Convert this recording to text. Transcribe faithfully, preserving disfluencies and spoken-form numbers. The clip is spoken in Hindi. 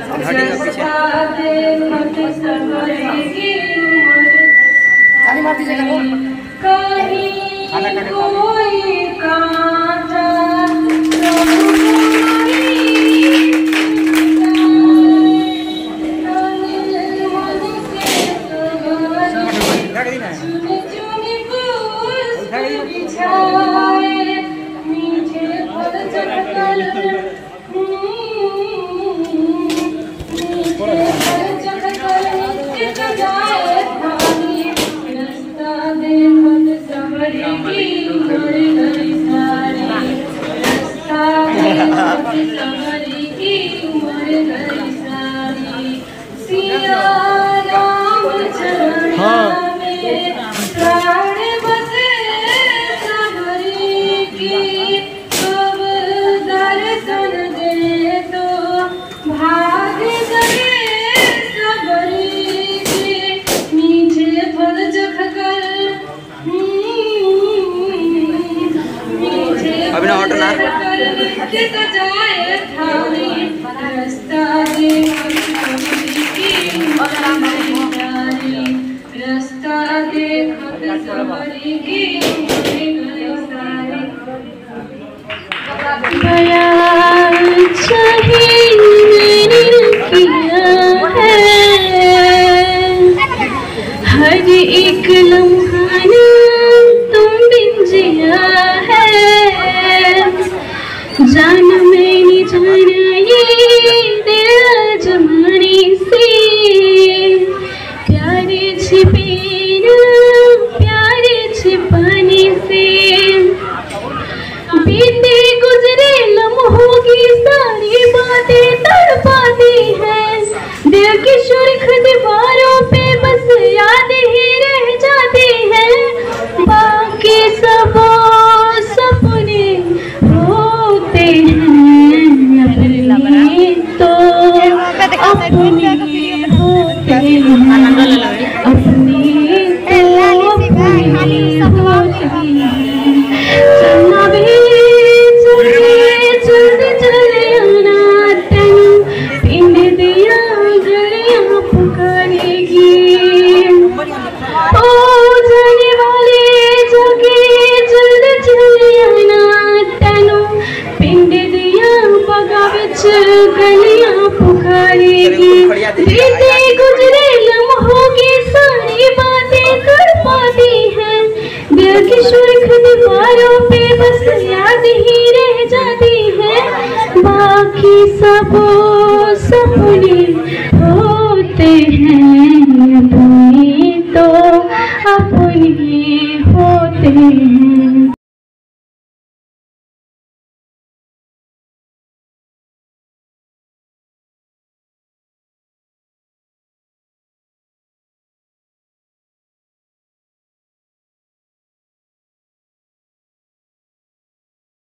ताली मार दीजिएगा वो। खाना खाने हर एक लम्हा तुम बिन जिया है, जान मैंने जाना ये तेरा जमाने से, प्यारे छिपे ना प्यारे छिपाने से, बीते गुजरे लम्हों की सारी बातें तड़पाती हैं, दिल की सुर्ख दीवारों पे बस याद ही रह जाती हैं, बाकी सब सपने होते हैं, अपने तो अपने होते हैं, अपने तो अपने होते हैं। चलना भी चले चलते चले आना तेनू पिंड दिया गलियां पुकारेगी, ओ जाने वाले जाके जल्दी चले आना तेनू पिंड दिया बगा विच गलियां पुकारेगी, बीते गुजरे लम्हों की सारी बातें तड़पाती हैं, दिल की सुर्ख दीवारों पे बस याद ही रह जाती है, बाकी सब सपने होते हैं, अपने तो अपने होते हैं।